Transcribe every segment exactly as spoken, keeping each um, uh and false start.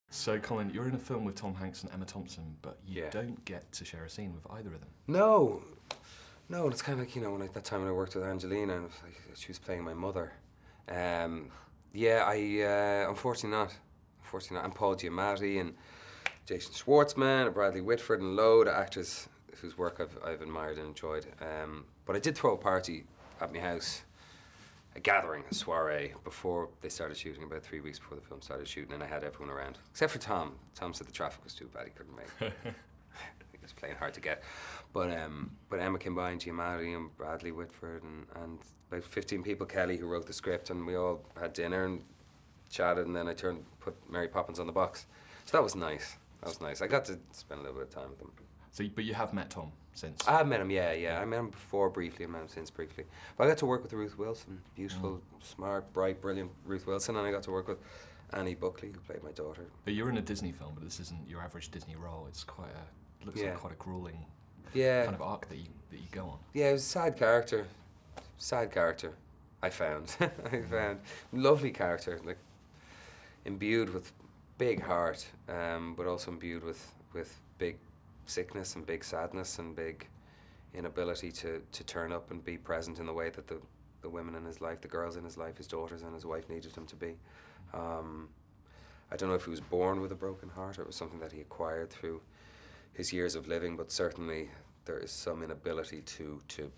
So, Colin, you're in a film with Tom Hanks and Emma Thompson, but you Yeah. don't get to share a scene with either of them. No, no. It's kind of like, you know, when I, that time when I worked with Angelina, and it was like she was playing my mother. Um, yeah, I uh, unfortunately not. Unfortunately not. And Paul Giamatti and Jason Schwartzman and Bradley Whitford and a load of actors whose work I've I've admired and enjoyed. Um, but I did throw a party at my house, a gathering, a soiree, before they started shooting, about three weeks before the film started shooting, and I had everyone around. Except for Tom. Tom said the traffic was too bad, he couldn't make it. He was playing hard to get. But um, but Emma came by, and Giamatti and Bradley Whitford, and, and about fifteen people, Kelly, who wrote the script, and we all had dinner and chatted, and then I turned, put Mary Poppins on the box. So that was nice. That was nice. I got to spend a little bit of time with them. So, but you have met Tom since? I have met him, yeah, yeah. I met him before briefly, I met him since briefly. But I got to work with Ruth Wilson, beautiful, mm. smart, bright, brilliant Ruth Wilson, and I got to work with Annie Buckley, who played my daughter. But you're in a Disney film, but this isn't your average Disney role. It's quite a, it looks yeah. like quite a grueling yeah. kind of arc that you, that you go on. Yeah, it was a sad character, sad character, I found. I found, lovely character, like imbued with big heart, um, but also imbued with, with big sickness and big sadness and big inability to, to turn up and be present in the way that the, the women in his life, the girls in his life, his daughters and his wife needed him to be. Um, I don't know if he was born with a broken heart or it was something that he acquired through his years of living, but certainly there is some inability to, to,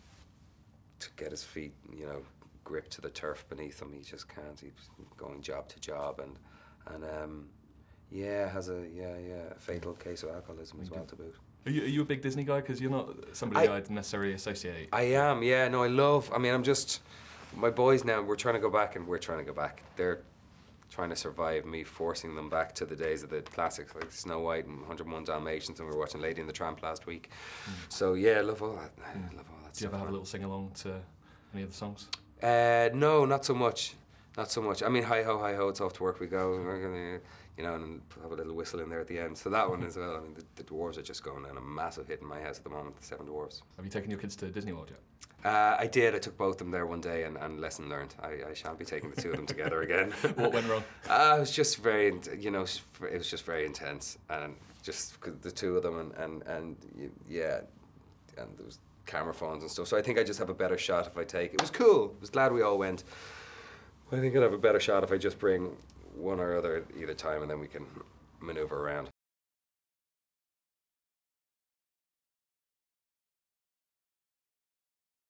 to get his feet, you know, gripped to the turf beneath him. He just can't. He's going job to job and, and um, yeah, has a yeah yeah a fatal case of alcoholism as well to boot. Are you, are you a big Disney guy? Because you're not somebody I, I'd necessarily associate. I am, yeah. No, I love. I mean, I'm just my boys now. We're trying to go back, and we're trying to go back. They're trying to survive me forcing them back to the days of the classics like Snow White and one oh one Dalmatians, and we were watching Lady and the Tramp last week. Mm. So yeah, I love all that. I mm. love all that. Do you ever have a little sing along to any of the songs? Uh, no, not so much. Not so much. I mean, hi ho, hi ho, it's off to work we go. We're gonna, you know, and have a little whistle in there at the end. So that one as well. I mean, the, the Dwarves are just going on a massive hit in my house at the moment, the Seven Dwarves. Have you taken your kids to Disney World yet? Uh, I did. I took both of them there one day, and, and lesson learned. I, I shan't be taking the two of them together again. What went wrong? Uh, it was just very, you know, it was just very intense, and just cause the two of them, and, and, and yeah, and there was camera phones and stuff. So I think I just have a better shot if I take. It was cool. I was glad we all went. I think I'd have a better shot if I just bring one or other at either time, and then we can maneuver around.